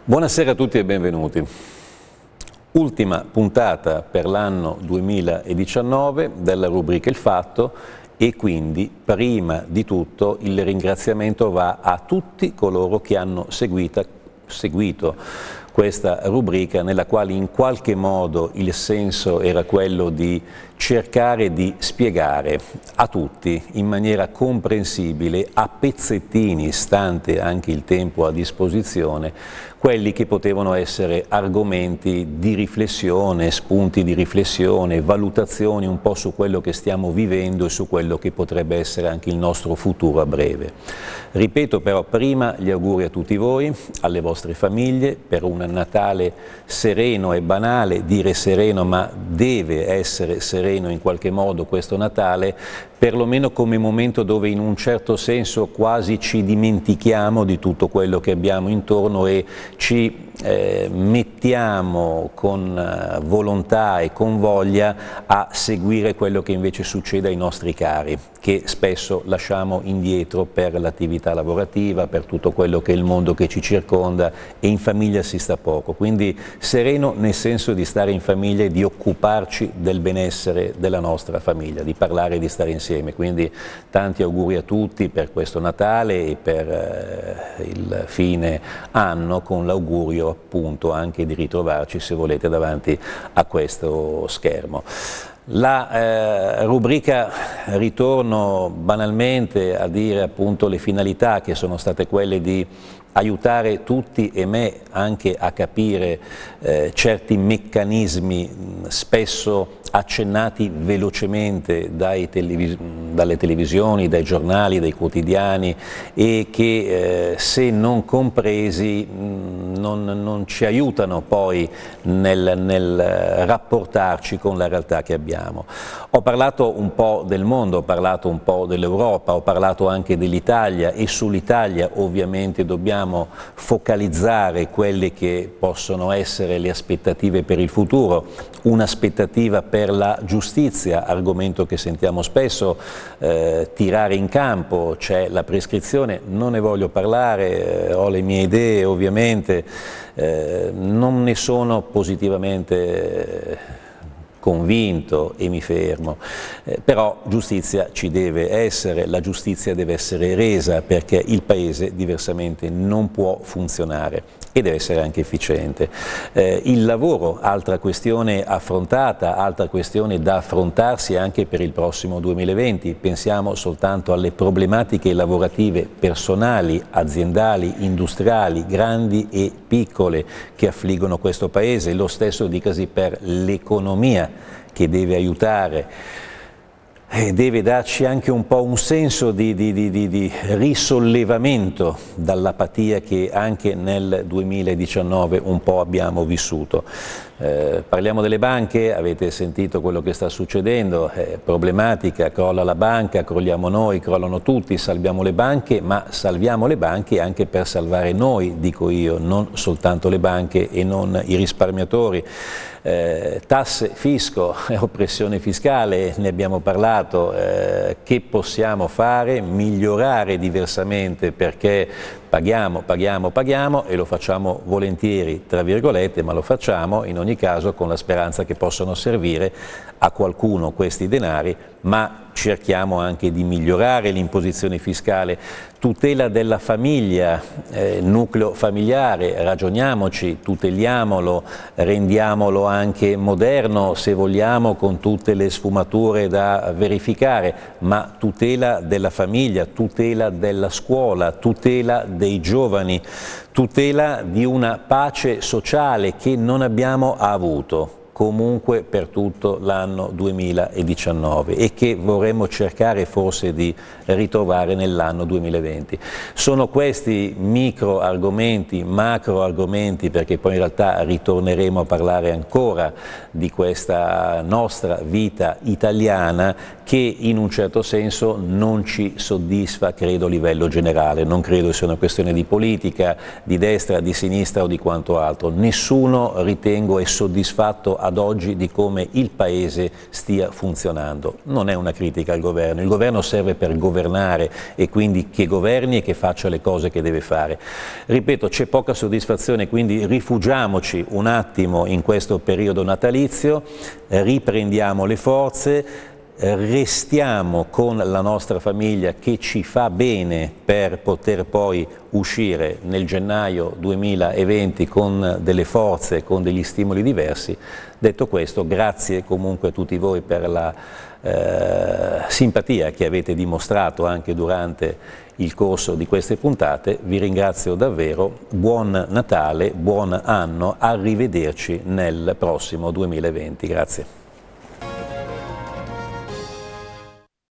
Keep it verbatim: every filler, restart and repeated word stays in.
Buonasera a tutti e benvenuti. Ultima puntata per l'anno duemiladiciannove della rubrica Il Fatto e quindi prima di tutto il ringraziamento va a tutti coloro che hanno seguita, seguito questa rubrica nella quale in qualche modo il senso era quello di cercare di spiegare a tutti in maniera comprensibile, a pezzettini, stante anche il tempo a disposizione, quelli che potevano essere argomenti di riflessione, spunti di riflessione, valutazioni un po' su quello che stiamo vivendo e su quello che potrebbe essere anche il nostro futuro a breve. Ripeto però prima gli auguri a tutti voi, alle vostre famiglie, per un Natale sereno e banale, dire sereno ma deve essere sereno in qualche modo questo Natale, perlomeno come momento dove in un certo senso quasi ci dimentichiamo di tutto quello che abbiamo intorno e ci eh, mettiamo con eh, volontà e con voglia a seguire quello che invece succede ai nostri cari, che spesso lasciamo indietro per l'attività lavorativa, per tutto quello che è il mondo che ci circonda, e in famiglia si sta poco. Quindi sereno nel senso di stare in famiglia e di occuparci del benessere della nostra famiglia, di parlare e di stare insieme. Quindi tanti auguri a tutti per questo Natale e per eh, il fine anno, con l'augurio appunto anche di ritrovarci, se volete, davanti a questo schermo. La eh, rubrica ritorno banalmente a dire appunto le finalità che sono state quelle di aiutare tutti e me anche a capire eh, certi meccanismi mh, spesso accennati velocemente dai televis- dalle televisioni, dai giornali, dai quotidiani e che eh, se non compresi mh, non, non ci aiutano poi nel, nel rapportarci con la realtà che abbiamo. Ho parlato un po' del mondo, ho parlato un po' dell'Europa, ho parlato anche dell'Italia e sull'Italia ovviamente dobbiamo focalizzare quelle che possono essere le aspettative per il futuro, un'aspettativa per la giustizia, argomento che sentiamo spesso eh, tirare in campo, c'è la prescrizione, non ne voglio parlare, eh, ho le mie idee ovviamente, eh, non ne sono positivamente eh, convinto e mi fermo, eh, però giustizia ci deve essere, la giustizia deve essere resa perché il Paese diversamente non può funzionare e deve essere anche efficiente. Eh, il lavoro, altra questione affrontata, altra questione da affrontarsi anche per il prossimo duemilaventi, pensiamo soltanto alle problematiche lavorative personali, aziendali, industriali, grandi e piccole che affliggono questo Paese, lo stesso dicasi per l'economia che deve aiutare e deve darci anche un po' un senso di, di, di, di, di risollevamento dall'apatia che anche nel duemiladiciannove un po' abbiamo vissuto. Eh, parliamo delle banche, avete sentito quello che sta succedendo, eh, problematica, crolla la banca, crolliamo noi, crollano tutti, salviamo le banche, ma salviamo le banche anche per salvare noi, dico io, non soltanto le banche e non i risparmiatori. Eh, tasse, fisco, oppressione fiscale, ne abbiamo parlato, eh, che possiamo fare? Migliorare diversamente perché paghiamo, paghiamo, paghiamo e lo facciamo volentieri, tra virgolette, ma lo facciamo in ogni caso con la speranza che possano servire a qualcuno questi denari, ma cerchiamo anche di migliorare l'imposizione fiscale, tutela della famiglia, eh, nucleo familiare, ragioniamoci, tuteliamolo, rendiamolo anche moderno se vogliamo con tutte le sfumature da verificare, ma tutela della famiglia, tutela della scuola, tutela dei giovani, tutela di una pace sociale che non abbiamo avuto comunque per tutto l'anno duemiladiciannove e che vorremmo cercare forse di ritrovare nell'anno duemilaventi. Sono questi micro argomenti, macro argomenti, perché poi in realtà ritorneremo a parlare ancora di questa nostra vita italiana che in un certo senso non ci soddisfa, credo, a livello generale. Non credo sia una questione di politica, di destra, di sinistra o di quanto altro. Nessuno, ritengo, è soddisfatto ad oggi di come il Paese stia funzionando. Non è una critica al governo, il governo serve per governare e quindi che governi e che faccia le cose che deve fare. Ripeto, c'è poca soddisfazione, quindi rifugiamoci un attimo in questo periodo natalizio, riprendiamo le forze, restiamo con la nostra famiglia che ci fa bene per poter poi uscire nel gennaio duemilaventi con delle forze, con degli stimoli diversi. Detto questo, grazie comunque a tutti voi per la eh, simpatia che avete dimostrato anche durante il corso di queste puntate. Vi ringrazio davvero, buon Natale, buon anno, arrivederci nel prossimo duemilaventi. Grazie.